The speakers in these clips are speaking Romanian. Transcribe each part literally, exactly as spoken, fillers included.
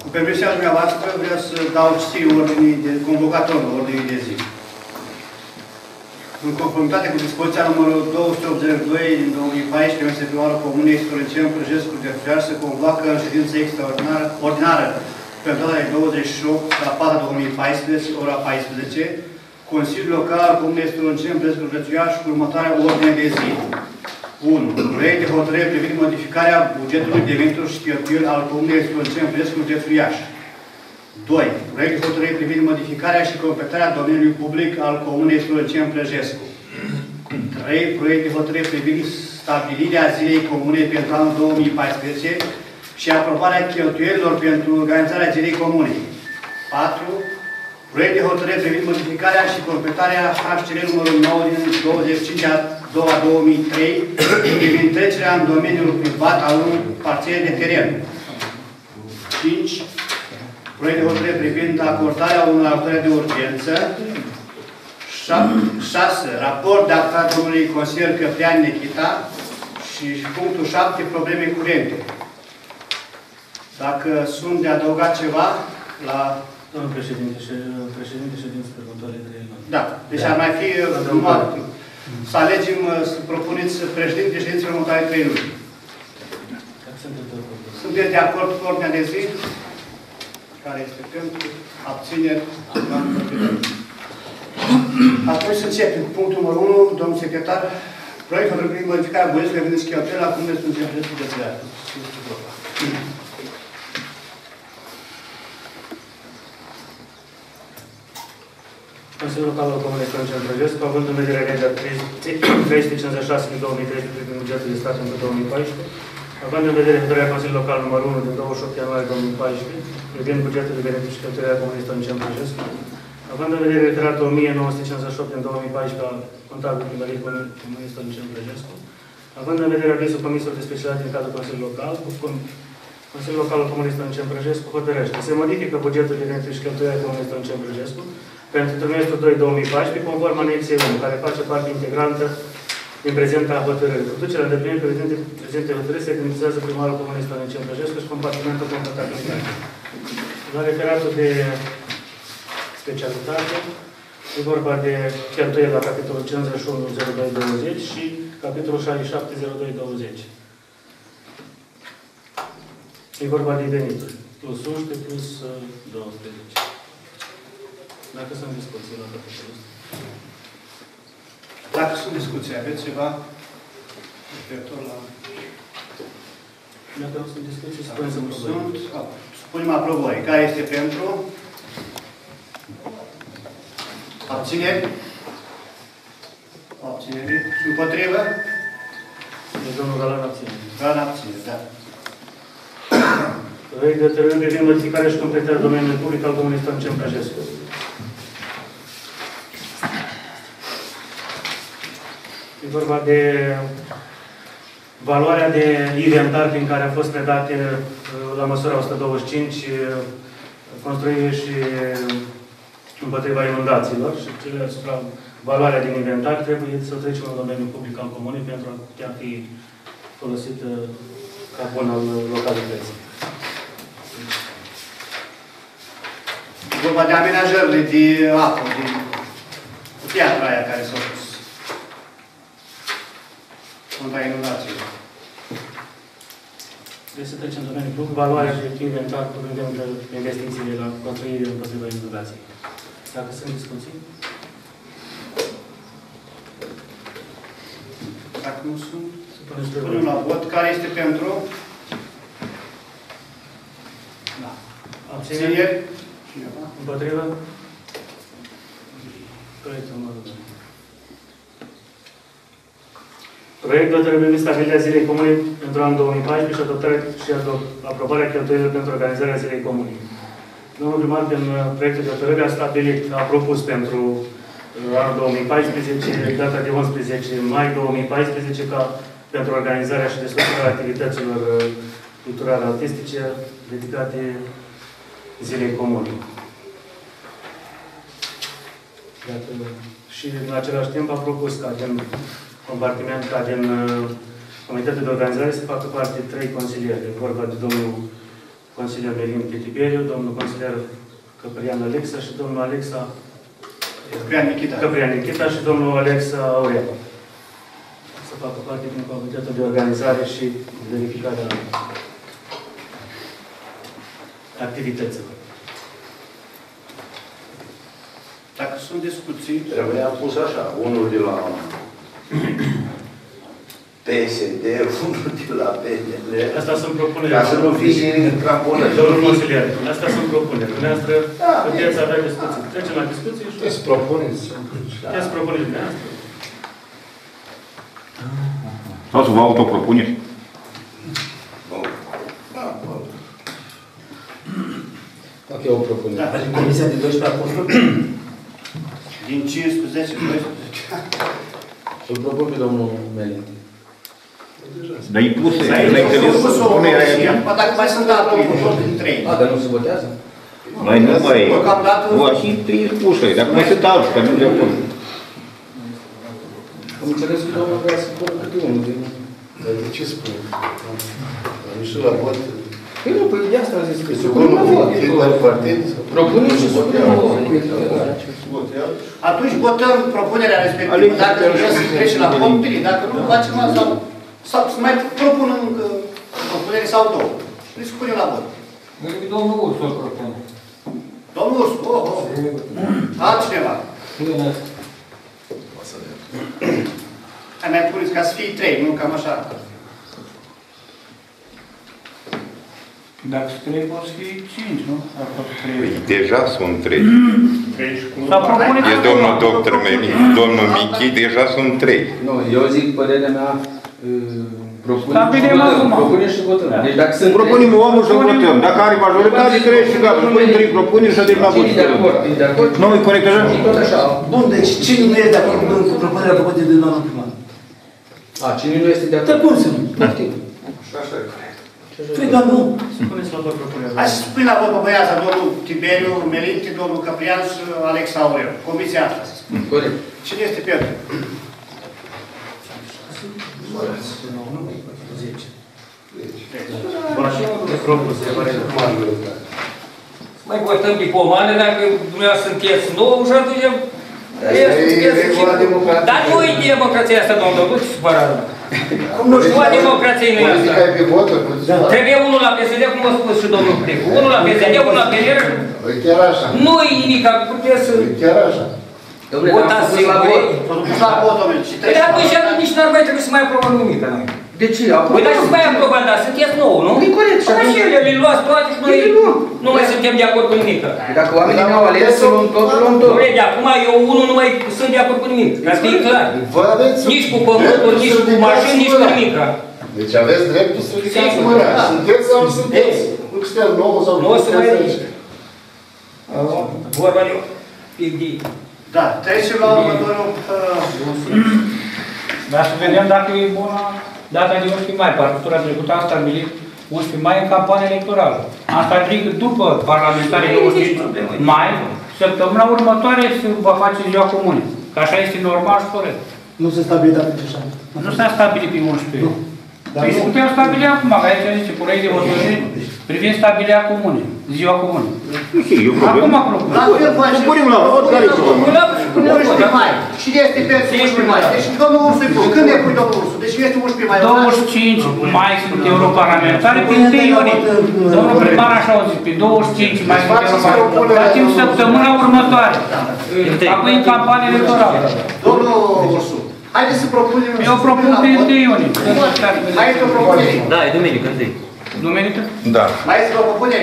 permisiunea dumneavoastră, vreau să dau citire ordinii de convocatorul ordinii de zi. În conformitate cu dispoziția numărul două sute optzeci și doi din două mii paisprezece, M S P-ul Comunei Storențen Prăjescu de Fiar se convoacă în ședință extraordinară ordinară pe data de douăzeci și opt a patra două mii paisprezece, ora paisprezece, Consiliul Local al Comunei Storențen Prăjescu de Fiar și cu următoarea ordine de zi. unu. Proiect de hotărâre privind modificarea bugetului de venituri și cheltuieli al Comunei Storențen Prăjescu de Friaș. doi. Proiect de hotărâre privind modificarea și completarea domeniului public al Comunei Storențen Prăjescu. trei. Proiect de hotărâre privind stabilirea zilei comune pentru anul două mii paisprezece și aprobarea cheltuielilor pentru organizarea zilei comune. patru. Proiect de hotărâre privind modificarea și completarea H C R numărul nouă din douăzeci și cinci a doua două mii trei privind trecerea în domeniul privat al unui parțel de teren. cinci. Proiect de hotărâre privind acordarea unor ajutoare de urgență. șase. Raport de activitate domnului consilier Căprian Nechita. Și punctul șapte. Probleme curente. Dacă sunt de adăugat ceva la... Domnul președinte, președinte ședință pe următoarele trei luni. Da. Deci ar mai fi numai să alegem, să propuneți președinte de ședință pe următoarele trei luni. Sunteți de acord cu ordinea de zi? Care este pentru abțineri? Atunci să începem cu punctul numărul unu, domnul secretar. Proiectul privind modificarea bugetului privind cheltuieli la Comunei Storențen Prăjescu de Friaș. Consiliul Local al Comunei Storențen Prăjescu, având în vedere legea trei sute cincizeci și șase din două mii treisprezece privind bugetul de stat pentru două mii paisprezece, având în vedere hotărârea Consiliului Local numărul unu din douăzeci și opt ianuarie două mii paisprezece, privind bugetul de venituri și cheltuieli a Comunei Storențen Prăjescu, având în vedere referatul o mie nouă sute cincizeci și opt din două mii paisprezece al contabilului primăriei Comunei Storențen Prăjescu, având în vedere avizul Comisiei de Specialitate din cadrul Consiliului Local, Consiliul Local al Comunei Storențen Prăjescu hotărăște. Se modifică bugetul de venituri și cheltuieli a Comunei Storențen Prăjescu pentru trimestrul doi două mii paisprezece, conform anexei unu, care face parte integrantă din prezenta hotărâre. Cu ducerea îndeplinirii prezente, prezente hotărâri se administrează primarul Comunei Storențen Prăjescu și compartimentul completabilitate. La referatul de specialitate, e vorba de cheltuieli la capitolul cincizeci și unu zero doi douăzeci și capitolul șaizeci și șapte zero doi douăzeci. E vorba de venituri. Plus unsprezece plus douăsprezece. Dacă sunt discuții la capitolul ăsta. Dacă sunt discuții, aveți ceva referitor la... Dacă nu sunt discuții, spunem să sunt. Spunem aprobări. Care este pentru? Abțineri? Abțineri. Și împotrivă? Deci domnul Galan abține. Galan abține, da. Proiect de hotărâre privind modificarea și completarea domeniului public al Comunei Storențen Prăjescu. E vorba de valoarea de inventar prin care a fost predate la măsura o sută douăzeci și cinci construire și împotriva inundațiilor și cele asupra valoarea din inventar trebuie să trecem în domeniul public al comunei pentru a putea fi folosită ca bun al localității. E vorba de amenajările de apă, din piatra aia care s-au pus. Contra inundațiilor. Trebuie să trecem în domeniul public, valoarea de inventar cu investițiile la construire împotriva inundației. Dacă sunt discuții? Dacă nu sunt, punem la vot. Care este pentru? Da. Abțineri? Cineva? Împotrivă? Proiectul numărul doi. Proiectul hotărâre privind stabilirea zilei comune pentru anul două mii paisprezece și adoptarea și aprobarea cheltuielilor pentru organizarea zilei comune. Domnul primar, din proiectul de hotărâre, a stabilit, a propus pentru anul două mii paisprezece, data de unsprezece mai două mii paisprezece, ca pentru organizarea și desfășurarea activităților culturale artistice dedicate zilei comune. Iată, și în același timp a propus ca din compartiment, ca din uh, Comitetul de Organizare să facă parte trei consilieri. E vorba de domnul consilier Melin Tiberiu, domnul consilier Căprian Alexa și domnul Alexa Căprian Nikita. Căprian Nikita și domnul Alexa Aurea. Să facă parte din Comitetul de Organizare și verificarea activităților. Dacă sunt discuții... Trebuia pus așa, unul de la P S D, unul de la P N L. Asta sunt propuneri. Ca să nu fie cramponări. Domnul consilier, asta sunt propuneri. Dumneavoastră puteți avea discuții. Trecem la discuții și... Puteți propuneți. Puteți propuneri dumneavoastră. Sau să vă autopropuneți? Dacă e o propunere. Da. Facem comisia de doisprezece apostoli? Din cincisprezece, doisprezece. Îl propun pe domnul Melinte. Dar e pusă, Ai nu înțeles, pus o nu era moție, ea. dacă mai sunt alții, din trei. A, dar nu se votează? Mai nu mai e. Deocamdată... Vor fi trei pusă, dacă mai sunt alții, că nu le pun. Am înțeles că domnul vrea să pună câte unul din... Dar de ce spune? Am ieșit la vot. Păi nu, păi de asta a zis că se Să pune la vot. fiecare partid. Propunem și să punem la vot. Atunci votăm propunerea respectivă. Dacă vreau să trece la vot, bine. Dacă nu, facem asta. Sau să mai propun încă propunere sau două. Și să punem la vot. Domnul Ursu îl propune. Domnul Ursu, oh, oh. Altcineva. Hai mai puneți ca să fie trei, nu cam așa. Dacă sunt trei, pot să fie cinci, nu? Deja sunt trei. Dar propuneți... E domnul doctor Melin, domnul Michi, deja sunt trei. Nu, eu zic părerea mea, propunem și Stabilim votăm. acum. Propunem și votăm. Deci dacă sunt Propunem omul să votăm. Dacă are majoritate, trei și gata. Punem trei propuneri și adem la vot. Cine de acord? E de acord? Nu, e corect așa? Tot așa. Bun, deci cine nu e de acord cu propunerea făcută de doamna primar? A, cine nu este de Dar acord? cum să nu? Așa e corect. Păi, dar nu. Spuneți la vot propunerea. Hai să spun la vot băiața, domnul Tiberiu, Melinte, domnul Căprian și Alex Aurel. Comisia asta să spun. Corect. Cine este pentru? Mai votăm diplomane dacă dumneavoastră sunteți nou și atunci... Dar nu e democrația asta, domnul, nu ce supărat. Nu știu, democrația nu e asta. Politica e pe voturi. Trebuie unul la P S D, cum a spus și domnul Pricu. Unul la P S D, unul la P N R. E chiar așa. Nu e nimic, puteți să... E chiar așa. Dom'le, dar am spus la vot. S-a supus la vot, domnule. Și Păi trece dar la atunci vot. nici n-ar mai trebui să mai aprobăm nimic la noi. De ce? Păi dar să mai aprobăm, dar sunteți nou, nu? E corect. Păi și ele le luați toate și noi nu mai suntem de acord cu nimic. Dacă oamenii n-au ales să luăm tot, luăm tot. Dom'le, de acum eu unul nu mai sunt de acord cu nimic. Ca să fie clar. Vă aveți Nici cu pământul, nici cu mașini, nici cu nimic. Deci aveți dreptul să ridicați mâna. Sunteți sau nu sunteți? Nu sunteți nouă sau Nu o să mai ridici. Vorba de pic de... Da, trecem la următorul... uh, Dar să vedem dacă e bună data de unsprezece mai. Partitura trecută am stabilit unsprezece mai în campanie electorală. Am stabilit că după parlamentarii douăzeci și cinci mai, săptămâna următoare se va face ziua comune. Că așa este normal și corect. Nu se stabilită pe așa. Nu s-a stabilit pe unsprezece. Păi să putem stabili acum, că aici zice proiect de hotărâre privind stabilirea comune, ziua comune. Eu Acum problem. propun. La fel facem. Nu punem la vot, care e problema? unsprezece mai. Cine este pentru unsprezece mai? Deci domnul Ursu îi pun. Când ne pui domnul Ursu? Deci este unsprezece mai. douăzeci și cinci mai sunt europarlamentari, pe întâi iunie. Domnul primar așa au zis, pe douăzeci și cinci mai sunt europarlamentari. Facem săptămâna următoare. Apoi în campanie electorală. Domnul Ursu, haideți să propunem... Eu propun pe întâi iunie. Mai este o propunere. Da, e duminică întâi. Duminică? Da. Mai este o propunere.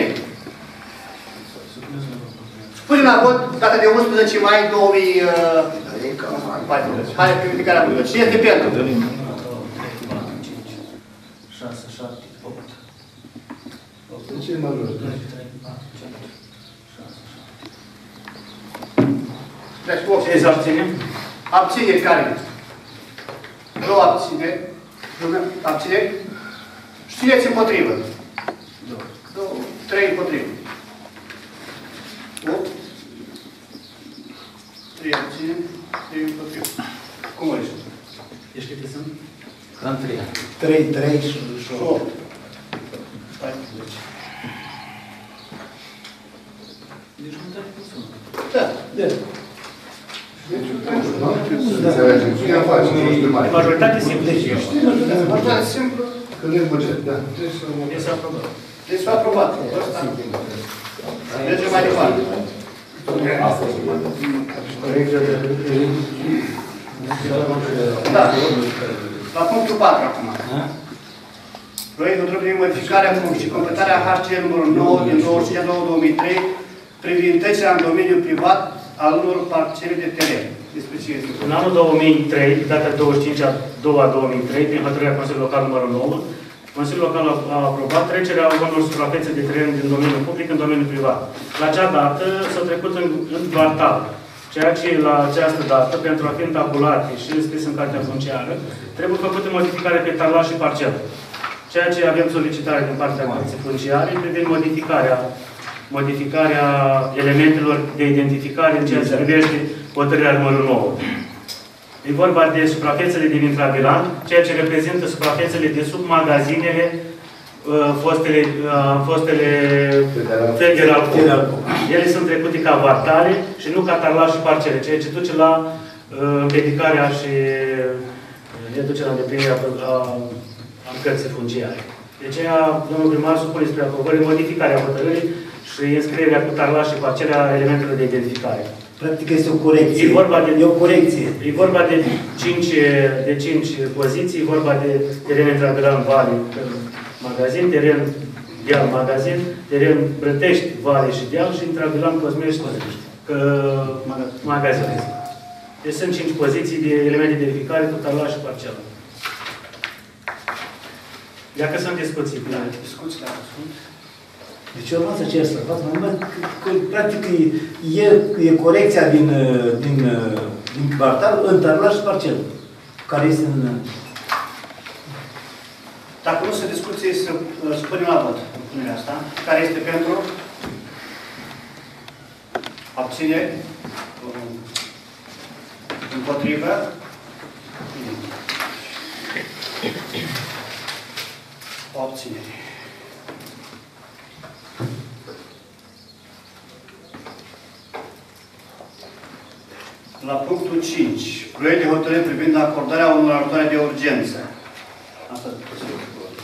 Spune la vot data de unsprezece mai două mii paisprezece. Hai pe ridicarea mâinilor. Cine este pentru? șase, șapte, opt. De ce e majoritate? Deci opt. Ce se abține? Abțineri care? Două abțineri. Abțineri? Știți împotrivă. Două, trei împotrivă. opt. trei abțineri, trei împotrivă. Cum ești? Ești câte sunt? Cam trei. Trei, trei și opt. opt. paisprezece. Da. Majoritate simplă. Majoritate simplă. Când e buget, da. Este aprobat. Este aprobat. Mergem mai departe. Da. La punctul patru acum. Proiectul trebuie modificarea funcției, completarea H C numărul nouă din douăzeci și cinci două două mii trei privind trecerea în domeniul privat al unor parcele de teren. Despre ce este? În anul două mii trei, data douăzeci și cinci a doua două mii trei, prin hotărârea Consiliului Local numărul nouă, Consiliul Local a aprobat trecerea unor suprafețe de teren din domeniul public în domeniul privat. La acea dată s-a trecut în, în kvartal, ceea ce la această dată, pentru a fi întabulate și înscris în cartea funciară, trebuie făcută modificare pe tabla și parcelă. Ceea ce avem solicitare din partea Curții Funciare privind modificarea, modificarea elementelor de identificare în ceea ce privește hotărârea numărul nouă. E vorba de suprafețele din intrabilan, ceea ce reprezintă suprafețele de sub magazinele uh, fostele, uh, fostele Federal. Ele sunt trecute ca vartale și nu ca tarlași și parcele, ceea ce duce la uh, împiedicarea și reducerea îndeplinirea a în cărții funciare. De aceea, domnul primar supune spre aprobare modificarea hotărârii și înscrierea cu tarlași și parcelea elementelor de identificare. Practic este o corecție. E vorba de, e o corecție. E vorba de cinci, de cinci poziții, e vorba de teren intrabilan Vale, magazin, teren Deal, magazin, teren Brătești, Vale și Deal și intrabilan Cosmești, magazin. Deci sunt cinci poziții de elemente de identificare cu tarlași și parcelă. Dacă sunt discuții. Da, discuții la răspuns. Deci urmați acesta. Practic e, e corecția din, din, din kvartal în tarla și parcelă. Care este în... Dacă nu se discuție, să spunem la vot punerea asta. Care este pentru? Abține? Împotrivă? O abținere. La punctul cinci. Proiect de hotărâre privind acordarea unor ajutoare de urgență. Asta e posibil.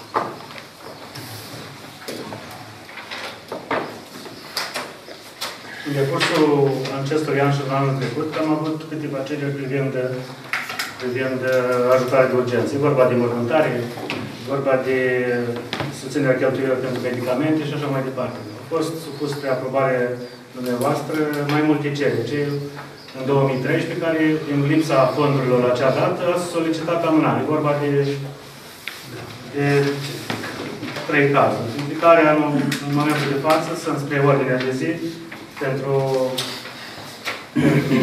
În decursul acestui an și în anul trecut am avut câteva cereri privind, privind ajutoare de urgență. E vorba de mormântare, e vorba de susținerea cheltuielor pentru medicamente și așa mai departe. Au fost supus spre aprobare dumneavoastră mai multe cereri. În două mii treisprezece, care, în lipsa fondurilor la acea dată, a solicitat amânare. E vorba de, de trei cazuri. Implicarea în, în momentul de față sunt spre ordinea de zi pentru, pentru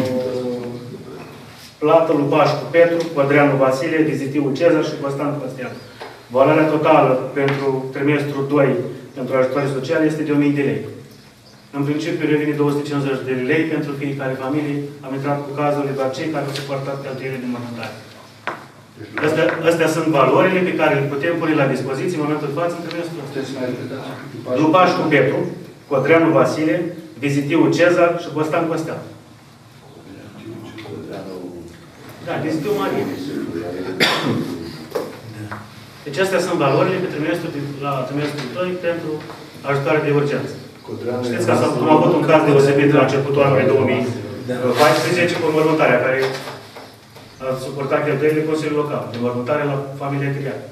plată lui Pașcu Petru, Codreanu Vasile, Vizitiu Cezar și Constant Costean. Valoarea totală pentru trimestrul doi pentru ajutoare sociale este de o mie de lei. În principiu revine două sute cincizeci de lei pentru fiecare familie. Am intrat cu cazurile doar cei care au suportat cheltuielile de mormântare. Astea, astea sunt valorile pe care le putem pune la dispoziție în momentul de față în trimestrul. Lupașcu Petru, Codreanu Vasile, Vizitiu Cezar și Constant Costean. Da, Vizitiu Marie. Deci astea sunt valorile pe trimestrul de, la trimestrul doi pentru ajutoare de urgență. Știți că am avut un caz deosebit la începutul anului două mii paisprezece cu înmormântarea, care a suportat cheltuielile Consiliului Local, de înmormântare la familia Chiriac.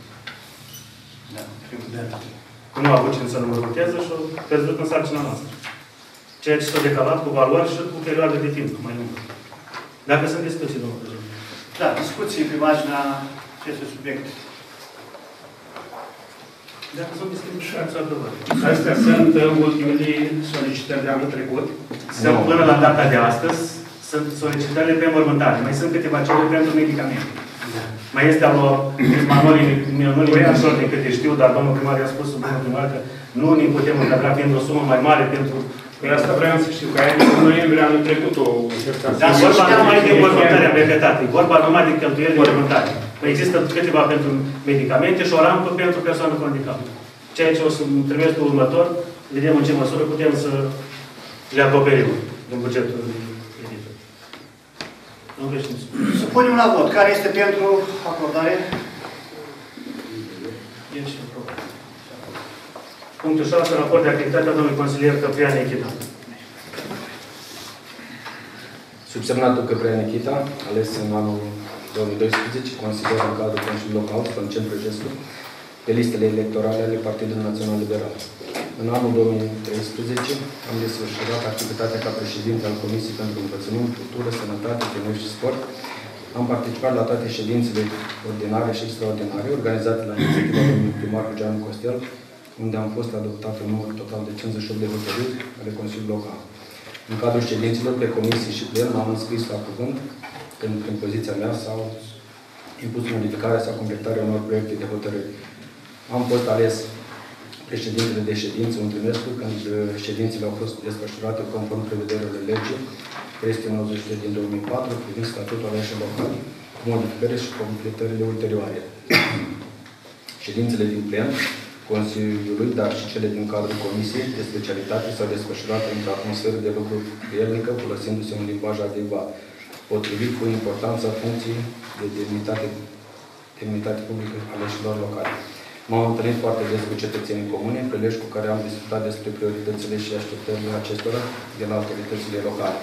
Nu a avut cine să înmormânteze și a pierdut în sarcina noastră. Ceea ce s-a decalat cu valori și cu perioade de timp mai lungă. Dacă sunt discuții, domnul președinte. Da, discuții pe marginea acestui subiect. Dacă sunt discuții, să adevărat. Astea sunt ultimele solicitări de anul trecut. Sunt până la data de astăzi, sunt solicitările pe înmormântare. Mai sunt câteva cereri pentru medicamente. Da. Mai este al Manoli Mișor, din câte știu, dar domnul primar i-a spus, domnul primar, că nu ne putem încadra fiind o sumă mai mare pentru... Păi asta vreau să știu, că aia în noiembrie anul trecut o încercație. Dar vorba numai de înmormântare, am repetat, e vorba numai de cheltuieli de înmormântare. Păi există câteva pentru medicamente și o rampă pentru persoană cu handicap. Ceea ce o să în trimestrul următor, vedem în ce măsură putem să le acoperim din bugetul editor. Nu greșim. Supunem la vot. Care este pentru acordare? Punctul șase. Raport de activitatea domnului consilier Căprian Nechita. Subsemnatul Căprian Nechita, ales în anul două mii doisprezece, consilier în cadrul Consiliului Local, Stăncen Prăjescu, pe listele electorale ale Partidului Național Liberal. În anul două mii treisprezece am desfășurat activitatea ca președinte al Comisiei pentru Învățământ, Cultură, Sănătate, Tineri și Sport. Am participat la toate ședințele ordinare și extraordinare organizate la inițiativa domnului primar Gianu Costel, unde am fost adoptat un număr total de cincizeci și opt de hotărâri ale Consiliului Local. În cadrul ședințelor pe comisii și plen m-am înscris la cuvânt, când prin poziția mea s-au impus modificarea sau completarea unor proiecte de hotărâri. Am fost ales președintele de ședință un trimestru, când ședințele au fost desfășurate conform prevederilor legii trei sute nouăzeci și doi din două mii patru privind statutul aleșilor locali, cu modificările și completările ulterioare. Ședințele din plen Consiliului, dar și cele din cadrul Comisiei de specialitate s-au desfășurat într-o atmosferă de lucru prielnică, folosindu-se un limbaj adecvat, potrivit cu importanța funcției de demnitate, demnitate publică aleșilor locali. M-am întâlnit foarte des cu cetățenii comune, prilej cu care am discutat despre prioritățile și așteptările acestora de la autoritățile locale.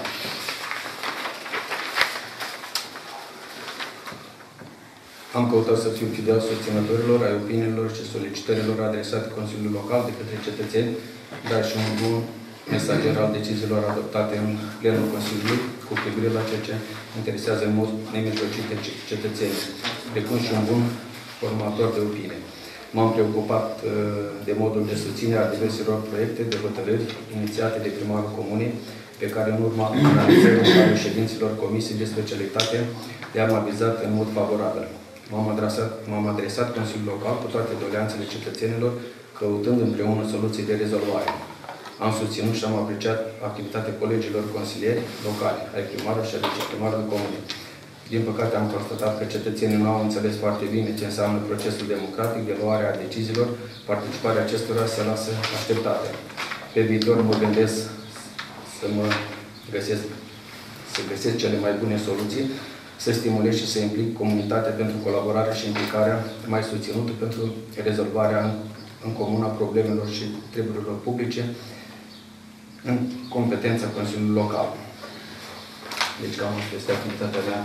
Am căutat să fiu fidel susținătorilor ai opiniilor și solicitărilor adresate Consiliului Local de către cetățeni, dar și un bun mesager al deciziilor adoptate în plenul Consiliului cu privire la ceea ce interesează în mod nemijlocit cetățenii, precum și un bun formator de opinie. M-am preocupat de modul de susținere a diverselor proiecte de hotărâri inițiate de primarul comunei, pe care în urma analizării în cadrul ședințelor Comisiei de Specialitate le-am avizat în mod favorabil. M-am adresat, m-am adresat Consiliul Local cu toate doleanțele cetățenilor, căutând împreună soluții de rezolvare. Am susținut și am apreciat activitatea colegilor consilieri locali, ai primarului și a viceprimarului comunei. Din păcate am constatat că cetățenii nu au înțeles foarte bine ce înseamnă procesul democratic de luare a deciziilor, participarea acestora se lasă așteptate. Pe viitor mă gândesc să mă găsesc, să găsesc cele mai bune soluții, să stimulez și să implic comunitatea pentru colaborarea și implicarea mai susținută pentru rezolvarea în, în comun a problemelor și treburilor publice în competența Consiliului Local. Deci cam asta este activitatea mea.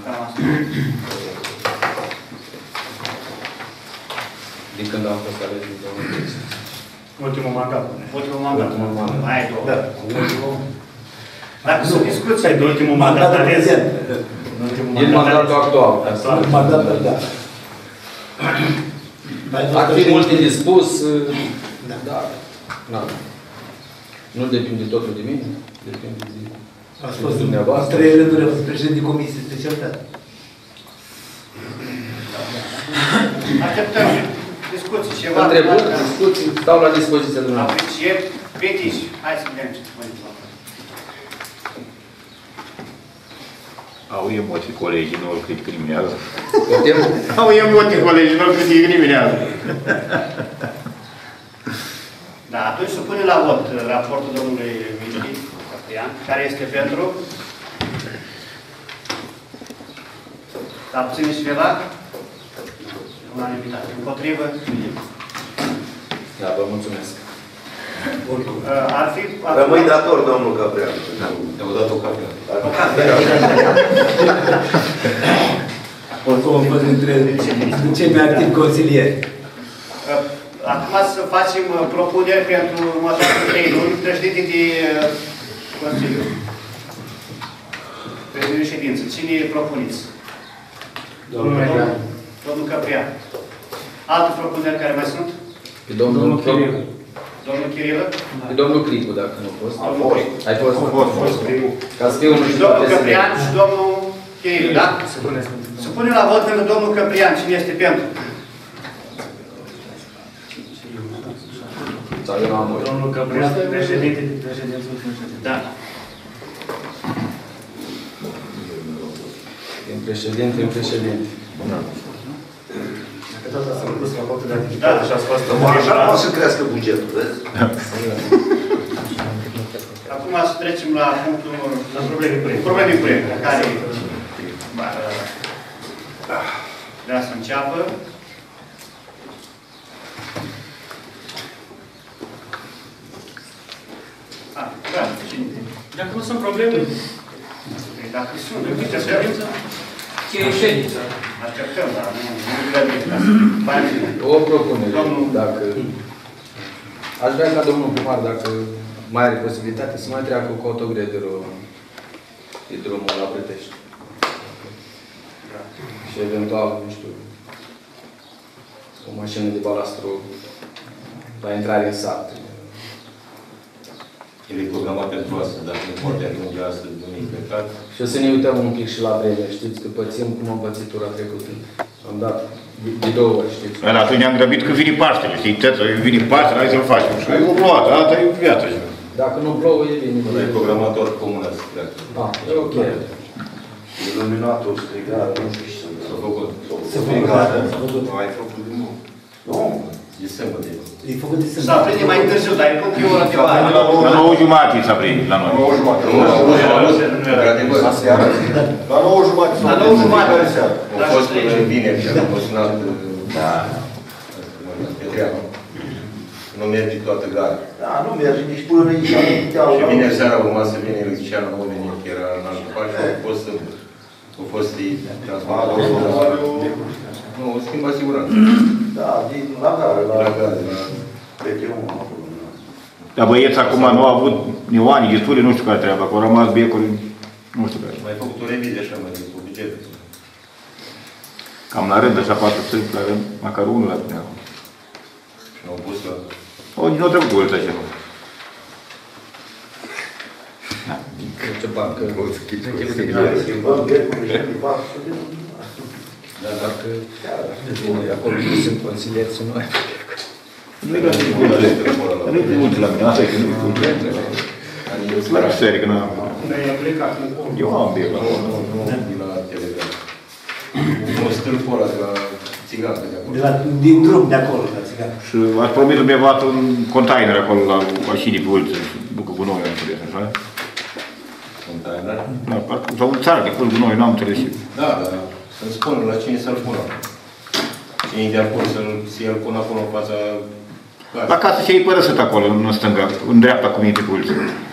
Din când am fost ales din două mii treisprezece. Ultimul mandat. Ultimul mandat. Ultimul mandat. Mai ai două. Da. Dacă Nu, sunt discuții. de ultimul mandat ales. Din mandatul actual. Mandatul, da. Ar fi multe de spus, dar nu depinde totul de mine, depinde de Ați fost în trei rânduri, a fost președinte de comisie specialitate. Așteptăm și discuții ceva. Întrebări, discuții, stau la dispoziția dumneavoastră. Aprecieri, critici. Hai să vedem ce spune. Au emoții colegii, nu îl critică nimeni. Putem? Au emoții colegii, nu îl critică nimeni. Da, atunci să punem la vot raportul domnului Mici Caprian, care este pentru. Abține și ceva? Unanimitate. Împotrivă? Da, vă mulțumesc. Ar fi... Rămâi dator, domnul Caprian. Ne-au dat o cafea. O cafea. Oricum am fost dintre cei mai activi consilieri. Acum să facem propuneri pentru următoarele trei luni, președinte de Consiliu. Președinte de ședință. Cine propuneți? Domnul Caprian. Domnul Caprian. Alte propuneri care mai sunt? Pe domnul Chirilă. Domnul Chirilă? Pe domnul Cricu, dacă nu a fost. A fost. Ai fost? A fost. Ca să fie unul și domnul Caprian și domnul Chirilă, da? Să punem la vot pentru domnul Caprian. Cine este pentru? Domnul Caprian, președinte de președință. Da. Din președinte în președinte. Da. Așa poate să crească bugetul, vezi? Acum să trecem la punctul numărul La probleme cu proiect. Probleme cu proiect, care vrea să înceapă. Ah, da, cine? Dacă nu sunt probleme, Dacă sunt, nu uite, ședință. Ce e ședința? așteptăm, dar nu nu grăbim ca să mai O propunere, dacă... Aș vrea ca domnul primar, dacă mai are posibilitate, să mai treacă cu autogrederul de drumul la Brătești. Și eventual, nu știu, o mașină de balastru la intrare în sat. El e programat pentru asta, dacă nu poate ajunge astăzi, duminică, plecat. Și să ne uităm un pic și la vreme, știți, că pățim cum am pățit tura trecută. Am dat de două ori, știți. Dar atunci ne-am grăbit că vine Paștele, știi, tătă, vine Paștele, hai să-l facem. Și o plouat, asta e viața. Dacă nu plouă, e bine. Nu e programator comunal să pleacă. Ah, e ok. Iluminatul strigat, nu știu ce s-a făcut. S-a făcut, s-a făcut. Nu ai făcut din nou. Nu, e sâmbătă. E făcut de s-a prinde mai târziu, dar e cum e o oră de vară. La nouă jumate s-a prins la noi. La nouă jumate. La nouă jumate. La nouă jumate. A fost până în vineri și am fost sunat pe treabă. Nu merge toată gara. Da, nu merge nici până aici. Și vineri seara urma să vină electricianul, nu venit, că era în altă parte, a fost a fost transformat. Nu, o schimba siguranță. Da, din la gara, la gara, la P T unu acolo. Dar băieți acum nu au avut nioani destule, nu știu care treaba, că au rămas becuri, nu știu care. Mai făcut o revizie așa, mai cu bugetul. Cam la rând, așa, patru țări, la rând, măcar unul la tine. Și n-au pus la... O, din nou trecut ulța ceva. Ce bancă? Da, dacă... Acolo nu sunt consilieri și noi. Nu-i la ulță la mine, asta e că nu-i ulță. La serie, că n-am... Eu am bec la acolo. Nu, de la Telegram. Nu, stâlpul ăla de la țigancă de acolo. De la, din drum de acolo, la țigancă. Și ați promis undeva un container acolo la mașinii pe ulță, bucă cu noi, am înțeles, așa? Container? Da, sau un țară de pul cu noi, n-am înțeles. Da, da, să-mi spună la cine să-l pună. Cine de acolo să-l pună acolo în fața casei. La casă și-ai părăsit acolo, în stânga, în dreapta cu minte pe ulță.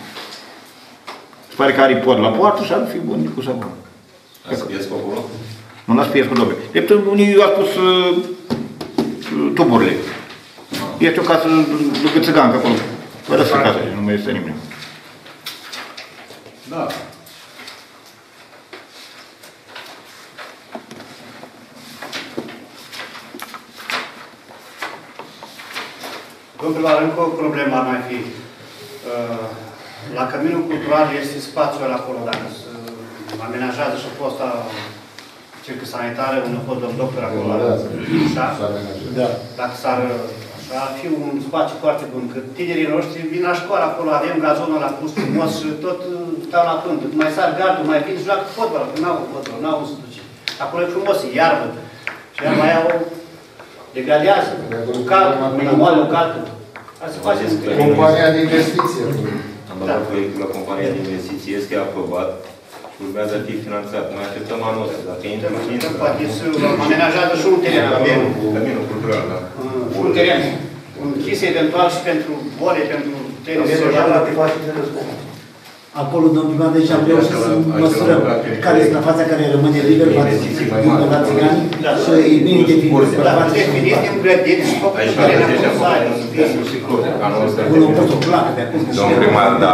Se pare că are pod la poartă și ar fi bun de pus acolo. Ați pies pe acolo? Nu l-ați pies cu dobe. Drept, unii au pus uh, tuburile. Este o casă după țigancă acolo. Părăsit casă, nu mai este nimeni. Da. Domnul primar, încă o problemă ar mai fi. La Căminul Cultural este spațiul acolo, dacă se amenajează și fosta circă sanitară, unde a fost domn doctor acolo. Așa? Da. Dacă s-ar așa, ar fi un spațiu foarte bun. Că tinerii noștri vin la școală acolo, avem gazonul ăla pus frumos și tot stau la pântă. Mai sar gardul, mai vin și joacă fotbal, că n-au fotbal, n-au să duce. Acolo e frumos, e iarbă. Și iarba aia o degradează. Un cal, un moale, un cal. Hai să facem compania de investiție. Am dat proiectul la compania de investiții, este aprobat și urmează a fi finanțat. Noi așteptăm anul ăsta, dacă intră, intră. Poate să amenajează și un teren. Căminul cultural, da. Un teren. Închis eventual și pentru vole, pentru tenis. Acolo, domnul primar, deci am reușit să măsurăm care este suprafața care rămâne liberă la țigani și e bine definit. Da, definit din grădini și făcut în terenea consare. Unul a pus o placă de acum. Domnul primar, da.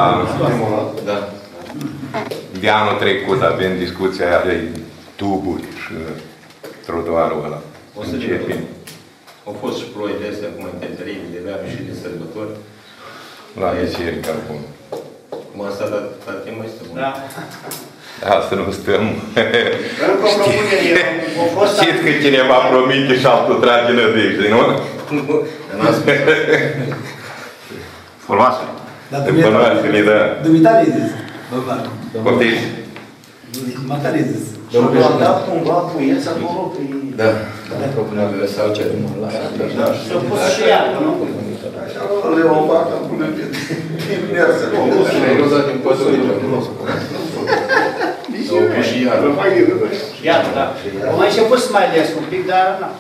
De anul trecut avem discuția aia de tuburi și trotuarul ăla. O să începem. Au fost și ploi de astea, acum în temperie, de vreme și de sărbători. La biserică acum. Cum asta, dar timp mai stăm. Da. Asta nu stăm. Încă o propunere, o fost... Știți că cineva promite și altul trage nădejde, nu? Foloasă. Foloasă-le, da. Dumitare zis. Poftiți? Matare zis. Și-au dat cumva puieți acolo pe... Da. Propunerea sau ce? S-au pus și iarbă, nu? Așa le-au fac acum de dimineață. Iată, da. Am mai început să mai lesc un pic, dar nu.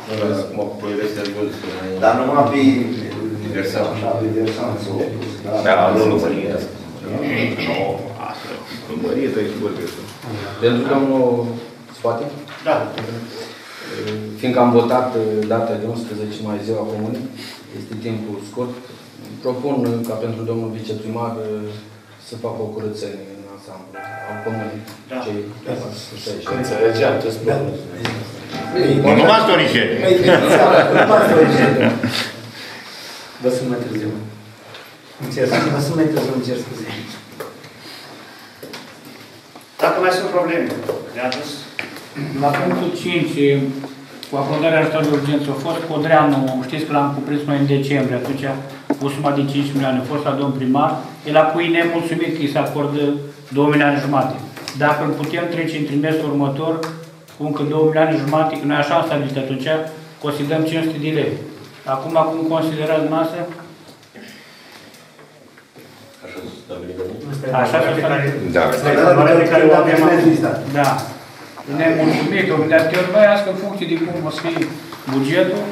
Dar numai pe Diversant. pe diversant. Da, nu lumărie. Nu, asta. Lumărie, trebuie să vorbesc. Pentru domnul Spate? Da. Fiindcă am votat data de unsprezece mai ziua comunei, este timpul scurt, propun ca pentru domnul viceprimar să facă o curățenie în ansamblu al comunei. Da. Înțelegeam ce spune. Nu m-ați orice. Vă sunt mai târziu. Îmi cer scuze, vă sunt mai târziu, îmi cer scuze. Dacă mai sunt probleme, le-a dus. La punctul cinci, cu acordarea ajutorului de urgență, a fost Codreanu, știți că l-am cuprins noi în decembrie, atunci o sumă de cinci milioane, a fost la domn primar, el a cui nemulțumit că îi se acordă două milioane jumate. Dacă îl putem trece în trimestrul următor, cu încă două milioane jumate, că noi așa am stabilit atunci, că o să dăm cinci sute de lei. Acum, cum considerați masă? Așa s-a stabilit. Da. Da. Nemulțumit, dar teorească în funcție de cum o să fie bugetul.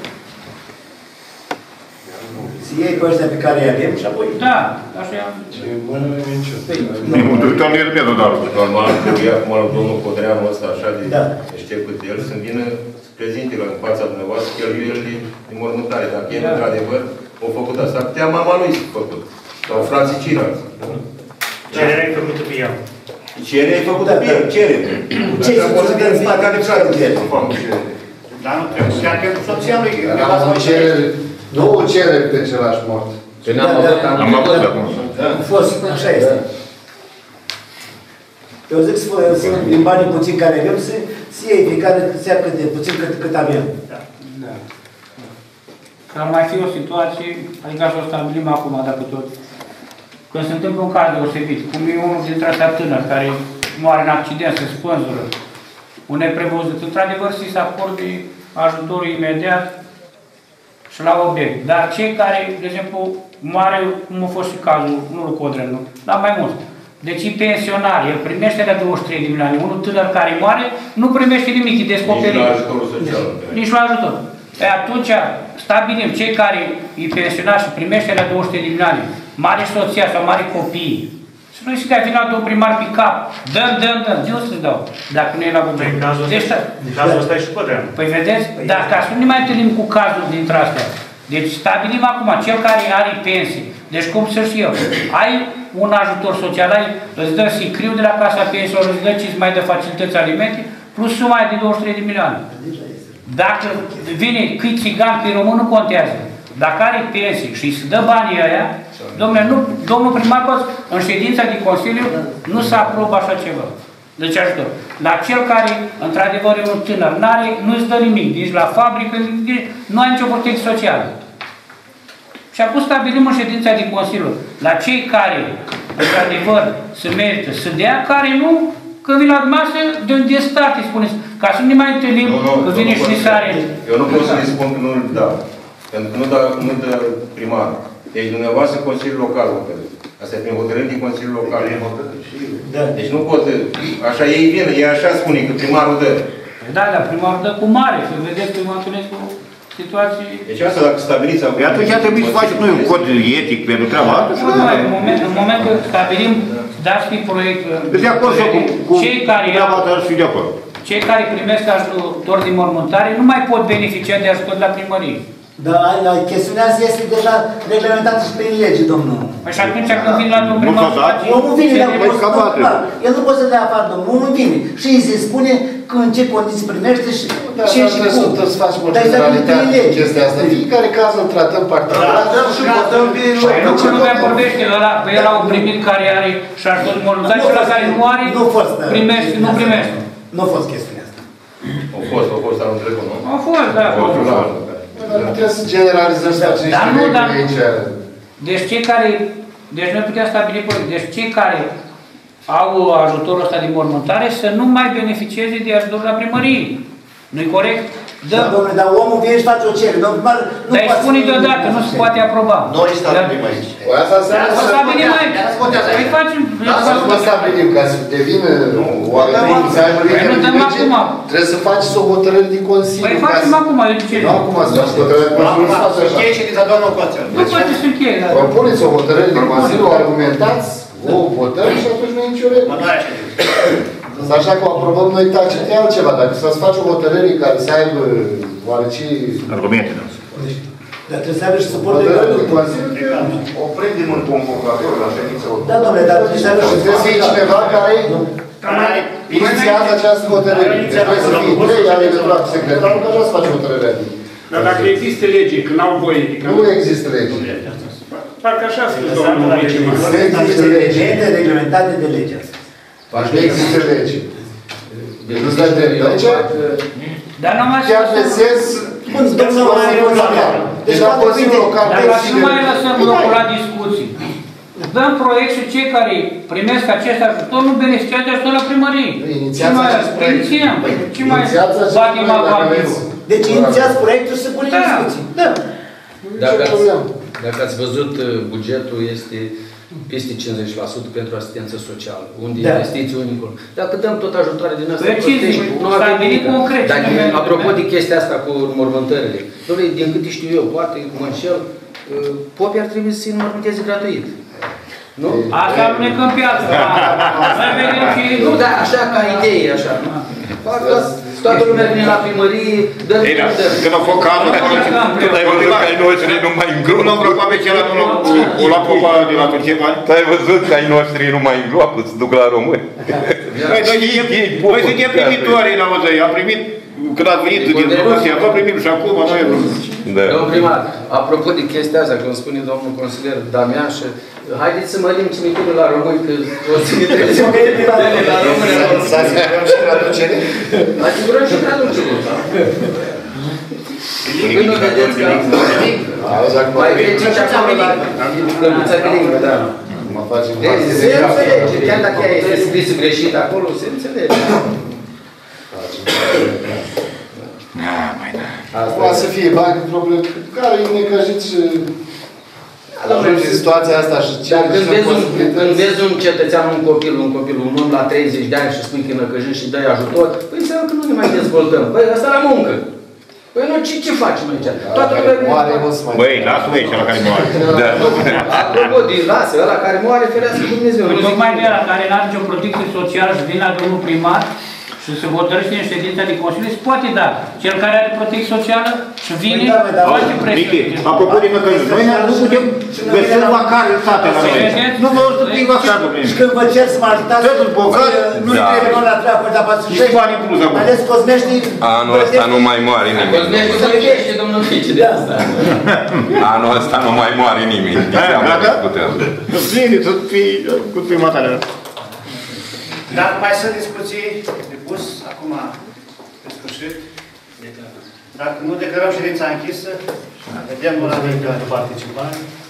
Să iei pe ăștia pe care îi avem și apoi... Da, așa e. Mântuitor nu e remedul, dar... Normal, trebuia acum domnul Codreanu ăsta, așa de deștept el, să-mi vină să prezinte la în fața dumneavoastră cheltuielile de mormântare. Dacă el, într-adevăr, au făcut asta. Putea mama lui să făcut. Sau frații ceilalți. Cererea e făcută pe el. Cererea e făcută pe el, cerere. Ce să poți să dăm fiecare frate? Dar nu trebuie, chiar pentru soția lui. Două cereri pe același mort. Pe n-am avut, am avut de acum. A fost, așa este. Eu zic să din banii puțin care avem, să iei fiecare să ia cât de puțin cât avem. Că ar mai fi o situație, adică să o stabilim acum, dacă tot. Când se întâmplă un caz deosebit, cum e unul dintre astea tânăr care moare în accident, se spânzură, un neprevăzut, într-adevăr să-i se acorde ajutorul imediat și la obiect. Dar cei care, de exemplu, moare, cum a fost și cazul, nu lui Codreanu, dar mai mult. Deci e pensionar, el primește de douăzeci și trei de milioane. Unul tânăr care moare nu primește nimic, e descoperit. Nici la ajutorul social. Nici la ajutor. E, atunci stabilim cei care e pensionar și primește la douăzeci și trei de milioane, mare soția sau mare copii. Și nu știu că ai venit la domn primar pe cap. Dăm, dăm, dăm. De unde să-ți dau? Dacă nu e la buget. În cazul ăsta, în cazul ăsta e și Codreanu. Păi vedeți? Dar ca să nu ne mai întâlnim cu cazul dintre astea. Deci stabilim acum, cel care are pensie, deci cum să-și eu, ai un ajutor social, ai, îți dă sicriu de la Casa Pensiilor, îți dă ce-ți mai dă facilități alimente, plus suma de douăzeci și trei de milioane. Dacă vine câi țigan, câi român, nu contează. Dacă are pensie și îi se dă banii ăia, domnule, nu, domnul primar, în ședința de Consiliu, nu se aprobă așa ceva. Deci ajutor. La cel care, într-adevăr, e un tânăr, n-are, nu-ți dă nimic, nici la fabrică, nu ai nicio protecție socială. Și acum stabilim în ședința de Consiliu, la cei care, într-adevăr, se merită să dea, care nu, că vin la masă, de unde start, îi spuneți, ca să nu ne mai întâlnim, nu, nu, că vine și ni sare. Eu nu pot să-i spun că nu-l dau. Pentru că nu dă, nu dă primarul. Deci dumneavoastră Consiliul Local hotărâți. Asta e prin hotărâri din Consiliul Local. Da. Deci nu pot, așa ei vin, ei așa spune, că primarul dă. Da, da, primarul dă cu mare, să vedeți că mă întâlnesc cu situații... Deci asta dacă stabiliți... Păi atunci ar trebui să facem noi un cod etic pentru treaba asta. În moment, în moment că stabilim, dați fi proiect... De acord cu, cu cei care treaba asta ar fi de acord. Cei care primesc ajutor de mormântare nu mai pot beneficia de ajutor de la primărie. Dar chestiunea asta este deja reglementată și prin lege, domnul. Păi și atunci când vine la domnul primar... Omul vine, el nu poate să dea afară, domnul, omul vine. Și îi se spune că în ce condiții primește și ce și cum. Dar să facem o generalitate în chestia asta. Fiecare caz îl tratăm particular și tratăm pe... Nu lumea vorbește, pe el au primit care are și ajutor de mormântare și la care nu are, primește, nu primește. Nu a fost chestiunea asta. Au fost, au fost anul trecut, nu? Au fost, da. Dar nu trebuie să generalizăm să facem niște reguli aici. Deci cei care, deci noi putem stabili, deci cei care au ajutorul ăsta de mormântare să nu mai beneficieze de ajutor la primărie. Nu-i corect? Da, domnule, dar omul vine și face o cerere. Domnul primar nu dar îi spune deodată, nu se poate aproba. Noi stabilim aici. Asta înseamnă să stabilim aici. Păi facem... Asta nu stabilim, ca să devină oameni, să aibă linie de lege, trebuie să faci o hotărâre din Consiliu. Păi facem acum, eu de ce? Nu acum să faci hotărâre din Consiliu, nu faci așa. Încheie ședința, doamnă Coțel. Nu poate să încheie. Propuneți o hotărâre din Consiliu, o argumentați, o votăm și atunci nu e nicio regulă. Să așa că o aprobăm noi tacit e altceva, dacă să-ți faci o hotărâre care să aibă oarece... Argumente, nu. Dar trebuie să aibă și suportul legal. O prindem în convocator la ședință. Da, domnule, dar trebuie să aibă și trebuie să fie cineva care inițiază această hotărâre. Trebuie să fie trei, are legătura cu secretarul, că așa să faci hotărârea. Dar dacă există lege, când au voie... Nu există lege. Parcă așa spus domnul Vicimar. Nu există lege. Reglementate de legea asta. Nu există lege. Deci nu stai drept. Aici, dar nu mai chiar găsesc Consiliul Local. Deci la Consiliul Local... Dar nu mai lăsăm locul la discuții. Dăm proiect și cei care primesc acest ajutor nu beneficiază de ajutor la primărie. Inițiați acest proiect. Inițiem. Ce mai batem acolo? Deci inițiați proiectul și se pune în discuții. Da. Dacă ați văzut, bugetul este peste cincizeci la sută pentru asistență socială, unde da. Investiții unicul. Dacă dăm tot ajutoare din asta, nu avem nimic concret. Dar apropo de chestia asta cu mormântările, din câte știu eu, poate mă înșel, popii ar trebui să se înmormânteze gratuit. Nu? Asta nu ne câmpează. Nu, dar așa ca idee, așa. Toată lumea vine la primărie, dă-mi ei, da, când au fost cazul, când ai văzut că ai noștri nu mai îngroapă. Nu îngroapă pe celălalt, o la popa de la Turcia. Tu ai văzut că ai noștri nu mai îngroapă, să duc la români. Noi suntem primitorii la Ozăi, am primit, când ați venit din Rusia, vă primim și acum, noi vrem. Domnul primar, apropo de chestia asta, cum spune domnul consilier Damian, și haideți să mărim cimitirul la români, că o să ne trezim la români. Să asigurăm și traducere? Asigurăm și traducere. Când nu vedeți că mai vedeți și acolo la plănuța gringă, da. Se înțelege, chiar dacă ea este scrisă greșit acolo, se înțelege. Poate să fie bani probleme care e necăjit și ajunge în situația asta și Dar când vezi, un, când vezi un cetățean, un copil, un copil, un om la treizeci de ani și spui că e năcăjit și dă-i ajutor, păi înseamnă că nu ne mai dezvoltăm. Păi ăsta la muncă. Păi nu, ce, ce facem aici? Toată lumea... Băi, lasă-mă aici, ăla care moare. Apropo de lasă, ăla care moare, ferească Dumnezeu. Nu zic mai de ăla care n-are nicio protecție socială și vine la domnul primar și se hotărăște în ședința de Consiliu, se poate da. Cel care are protecție socială și vine, face presiune. Apropo de măcăjit, noi nu putem găsi măcar în sate la noi. Nu vă să fie măcar, domnule. Și când vă cer să mă ajutați, nu trebuie la treabă, dar v-ați și bani în plus acum. Ales Cosmești... Anul ăsta nu mai moare nimeni. Cosmești să vedește, domnul Fici, de asta. Anul ăsta nu mai moare nimeni. Gata? Bine, să fii cu prima tale. Dar mai sunt discuții de pus acum, pe sfârșit. Dacă nu declarăm ședința închisă, vedem la de participanți.